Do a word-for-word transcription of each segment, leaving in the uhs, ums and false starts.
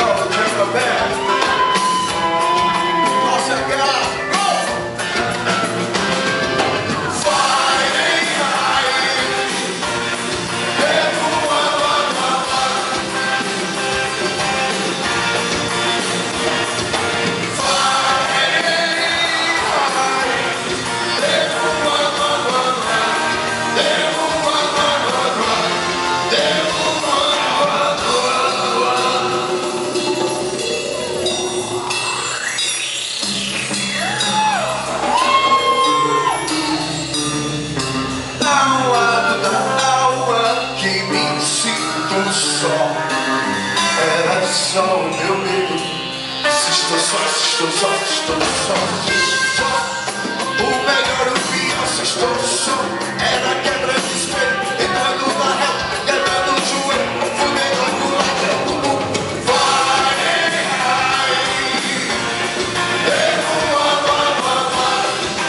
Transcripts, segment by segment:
call the jingle bell. Nossa, cara! Era só o meu medo. Se estou só, se estou só, se estou só, se estou só. O melhor, o pior, se estou só. Era quebra de espelho, entrando na reta, quebrando o joelho, fudendo a culatra, o mundo vai. Eu amo, amo, amo.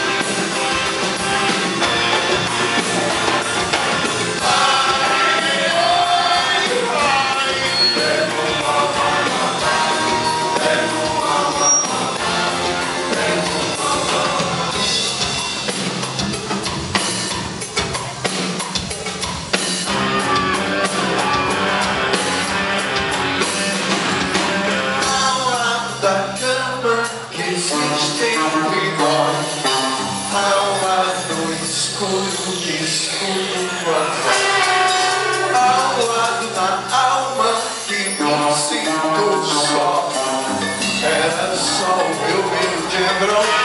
Existem igual ao ar no escuro, escuro ao lado da alma que me sinto só. Era só o meu medo de Hebron.